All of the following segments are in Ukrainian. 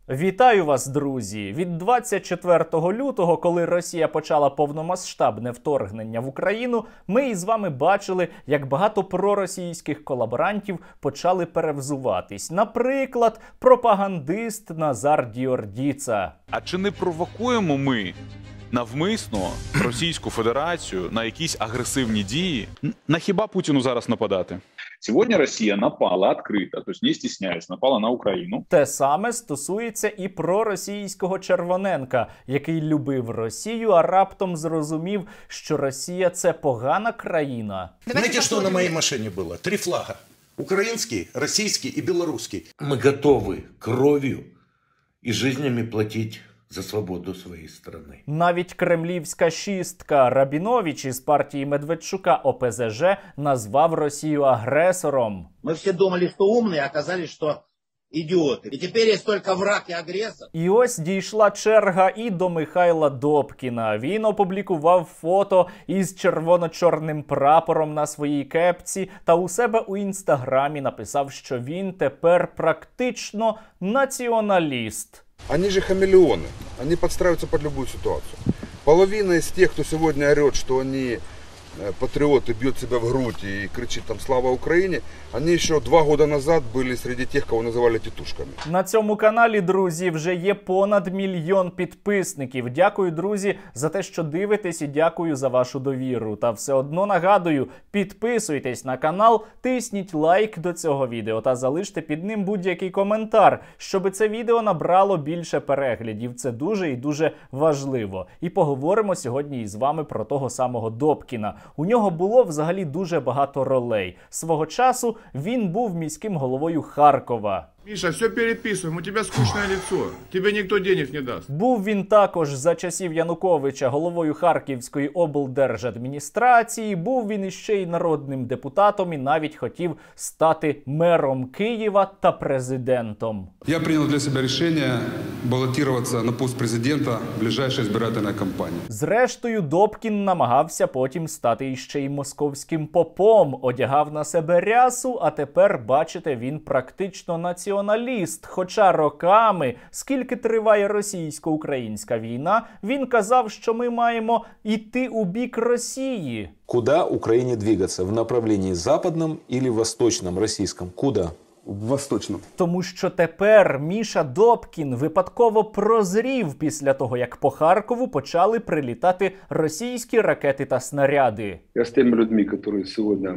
Вітаю вас, друзі! Від 24 лютого, коли Росія почала повномасштабне вторгнення в Україну, ми із вами бачили, як багато проросійських колаборантів почали перевзуватись. Наприклад, пропагандист Назар Діордіца. А чи не провокуємо ми навмисно Російську Федерацію на якісь агресивні дії? На хіба Путіну зараз нападати? Сегодня Россия напала открыто, то есть не стесняясь, напала на Украину. Те саме стосується і проросійського Червоненка, який любив Росію, а раптом зрозумів, що Росія – це погана країна. Знаете, что на моей машине было? 3 флага. Украинский, российский и белорусский. Мы готовы кровью и жизнями платить за свободу своей страны. Навіть кремлівська шістка Рабінович із партії Медведчука ОПЗЖ назвав Росію агресором. Мы все думали, что умные, а оказались, что идиоты. И теперь есть только враг и агрессор. І ось дійшла черга і до Михайла Добкіна. Він опублікував фото із червоно-чорним прапором на своїй кепці та у себе у інстаграмі написав, що він тепер практично націоналіст. Они же хамелеоны, они подстраиваются под любую ситуацию. Половина из тех, кто сегодня орет, что они патриоты, бьют себя в грудь и кричит там «Слава Украине», они еще 2 года назад были среди тех, кого называли тітушками. На цьому каналі, друзі, вже є понад 1 мільйон підписників. Дякую, друзі, за те, що дивитесь, і дякую за вашу довіру. Та все одно нагадую, підписуйтесь на канал, тисніть лайк до цього відео та залиште під ним будь-який коментар, щоб це відео набрало більше переглядів. Це дуже і дуже важливо. І поговоримо сьогодні із вами про того самого Добкіна. У нього було взагалі дуже багато ролей. Свого часу він був міським головою Харкова. Миша, все переписываем, у тебя скучное лицо, тебе никто денег не даст. Був він також за часів Януковича головою Харківської облдержадміністрації, був він іще й народним депутатом і навіть хотів стати мером Києва та президентом. Я принял для себя решение баллотироваться на пост президента в ближайшей избирательной кампании. Зрештою, Добкін намагався потім стати іще й московським попом, одягав на себе рясу, а тепер, бачите, він практично націоналіст. Хоча роками, скільки триває російсько-українська війна, він казав, що ми маємо йти у бік Росії. Куда Украине двигаться? В направлении западном или восточном российском? Куда? В восточном. Тому що тепер Міша Добкін випадково прозрів після того, як по Харкову почали прилітати російські ракети та снаряди. Я с теми людьми, которые сегодня,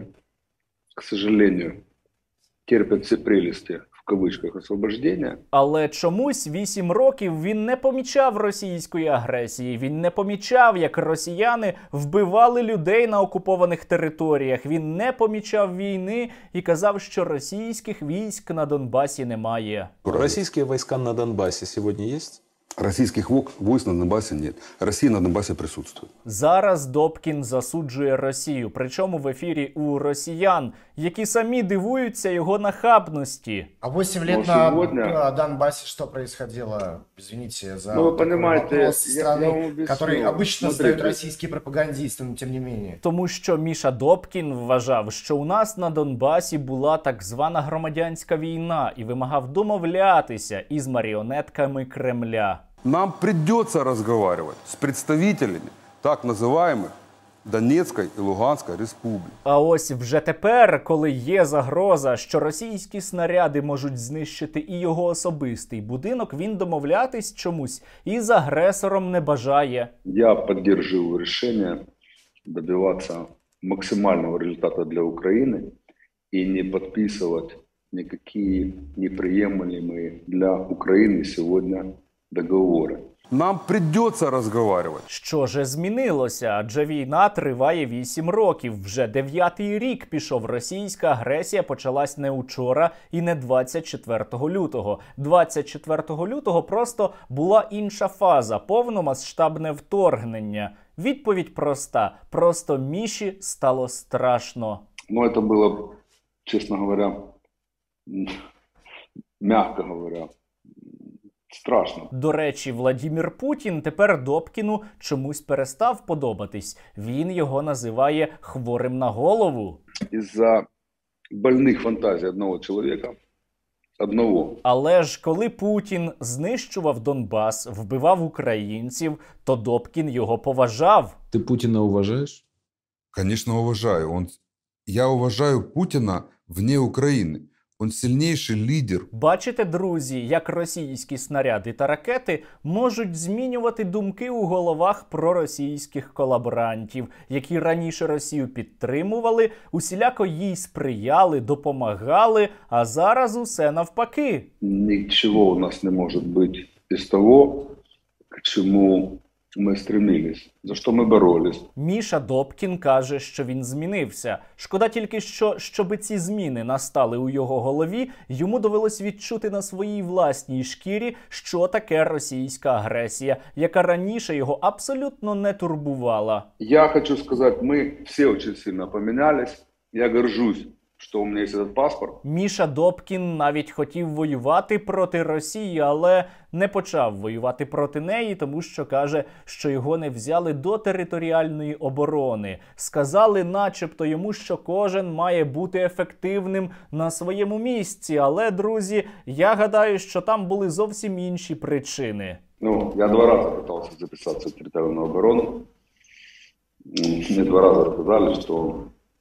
к сожалению, терпят все прелести, в кавичках, освобождения. Але чомусь 8 років він не помічав російської агресії, він не помічав, як росіяни вбивали людей на окупованих територіях, він не помічав війни і казав, що російських військ на Донбасі немає. Российские войска на Донбассе сегодня есть? Российских войск на Донбассе нет. Россия на Донбассе присутствует. Зараз Добкін засуджує Росію, причому в ефірі у росіян, які самі дивуються його нахабності. А 8 лет на Донбассе что происходило? Извините за вы понимаете, вопрос страны, я который обычно ставят российские пропагандисты, но тем не менее. Тому що Міша Добкін вважав, що у нас на Донбасі була так звана громадянська війна і вимагав домовлятися із маріонетками Кремля. Нам придется разговаривать с представителями так называемых Донецької і Луганської республік. А ось вже тепер, коли є загроза, що російські снаряди можуть знищити і його особистий будинок, він домовлятись чомусь із агресором не бажає. Я поддерживаю решение добиваться максимального результата для Украины и не подписывать никакие неприемлемые для Украины сегодня договоры. Нам придется разговаривать. Що же змінилося? Адже війна триває 8 років. Вже 9-й рік пішов. Російська агресія почалась не учора і не 24 лютого. 24 лютого просто була інша фаза – повномасштабне вторгнення. Відповідь проста. Просто Міші стало страшно. Ну, это было, честно говоря, мягко говоря, страшно. До речі, Владімір Путін тепер Добкіну чомусь перестав подобатись. Він його називає хворим на голову. Із-за больних фантазій одного чоловіка одного. Але ж коли Путін знищував Донбас, вбивав українців, то Добкін його поважав. Ты Путина уважаешь? Конечно, уважаю. Я уважаю Путина вне Украины. Он сильнейший лидер. Бачите, друзі, як російські снаряди та ракети можуть змінювати думки у головах проросійських колаборантів, які раніше Росію підтримували, усіляко їй сприяли, допомагали, а зараз усе навпаки. Ничего у нас не может быть из того, к чему мы стремились, за что мы боролись. Міша Добкін каже, що він змінився. Шкода тільки, щоби ці зміни настали у його голові, йому довелось відчути на своїй власній шкірі, що таке російська агресія, яка раніше його абсолютно не турбувала. Я хочу сказать, мы все очень сильно поменялись. Я горжусь, що у мене є цей паспорт. Міша Добкін навіть хотів воювати проти Росії, але не почав воювати проти неї, тому що каже, що його не взяли до територіальної оборони. Сказали начебто йому, що кожен має бути ефективним на своєму місці. Але, друзі, я гадаю, що там були зовсім інші причини. Я 2 рази пытался записатися в територіальну оборону. Мне 2 рази сказали, що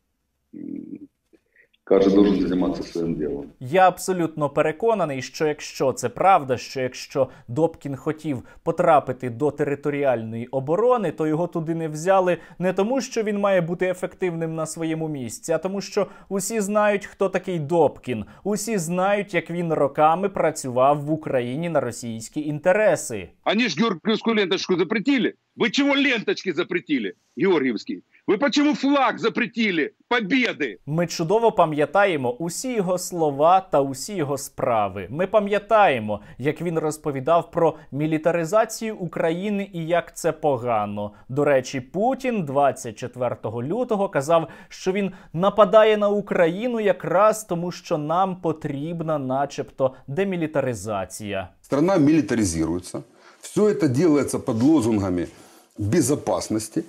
кожен должен займатися своїм ділом. Я абсолютно переконаний, що якщо це правда, що якщо Добкін хотів потрапити до територіальної оборони, то його туди не взяли не тому, що він має бути ефективним на своєму місці, а тому, що усі знають, хто такий Добкін. Усі знають, як він роками працював в Україні на російські інтереси. Они ж георгиевскую ленточку запретили. Вы чего ленточки запретили, георгиевские? Ви почему флаг запретили? Побєди! Ми чудово пам'ятаємо усі його слова та усі його справи. Ми пам'ятаємо, як він розповідав про мілітаризацію України і як це погано. До речі, Путін 24 лютого казав, що він нападає на Україну якраз тому, що нам потрібна начебто демілітаризація. Страна милитаризируется. Все это делается под лозунгами безопасности.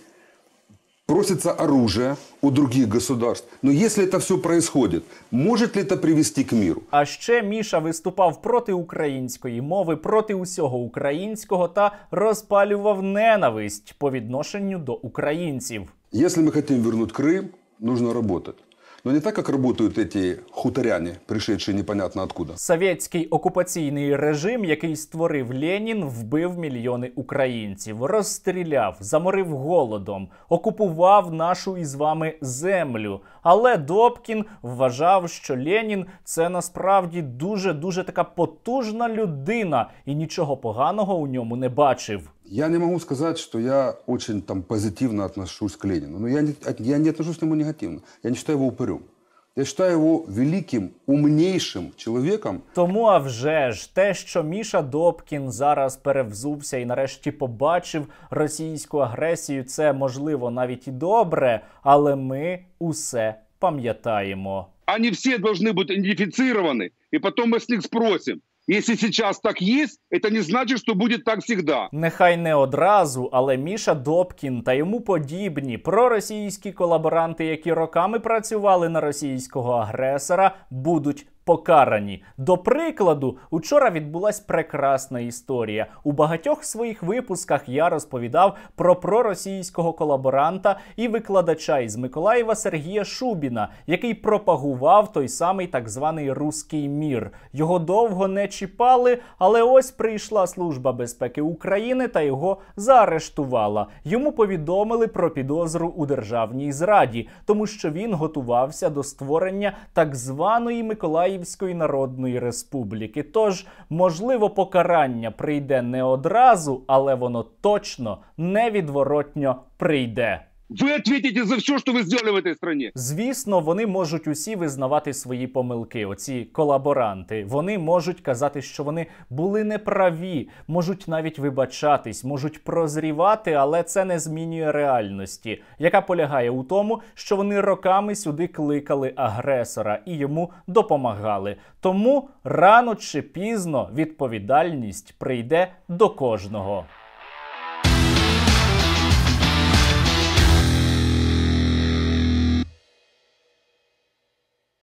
Просится оружие у других государств. Но если это все происходит, может ли это привести к миру? А ще Міша виступав проти української мови, проти усього українського та розпалював ненависть по відношенню до українців. Если мы хотим вернуть Крым, нужно работать. Но не так, как работают эти хуторяне, пришедшие непонятно откуда. Совєтський окупаційний режим, який створив Ленін, вбив мільйони українців, розстріляв, заморив голодом, окупував нашу із вами землю. Але Добкін вважав, що Ленін – це насправді дуже така потужна людина і нічого поганого у ньому не бачив. Я не могу сказать, что я очень позитивно отношусь к Ленину. Но я не отношусь к нему негативно. Я не считаю его упырем. Я считаю его великим, умнейшим человеком. Тому, а вже ж, те, що Міша Добкін зараз перевзувся і нарешті побачив російську агресію, це, можливо, навіть і добре, але ми усе пам'ятаємо. Они все должны быть идентифицированы, и потом мы с них спросим. Если сейчас так есть, это не значит, что будет так всегда. Нехай не одразу, але Міша Добкін та йому подібні проросійські колаборанти, які роками працювали на російського агресора, будуть покарані. До прикладу, учора відбулась прекрасна історія. У багатьох своїх випусках я розповідав про проросійського колаборанта і викладача із Миколаєва Сергія Шубіна, який пропагував той самий так званий «Руський мір». Його довго не чіпали, але ось прийшла Служба безпеки України та його заарештувала. Йому повідомили про підозру у державній зраді, тому що він готувався до створення так званої Миколаївської Народної Республіки. Тож, можливо, покарання прийде не одразу, але воно точно невідворотньо прийде. Ви відповідаєте за все, що ви зробили в цій країні. Звісно, вони можуть усі визнавати свої помилки, оці колаборанти. Вони можуть казати, що вони були неправі, можуть навіть вибачатись, можуть прозрівати, але це не змінює реальності, яка полягає у тому, що вони роками сюди кликали агресора і йому допомагали. Тому рано чи пізно відповідальність прийде до кожного.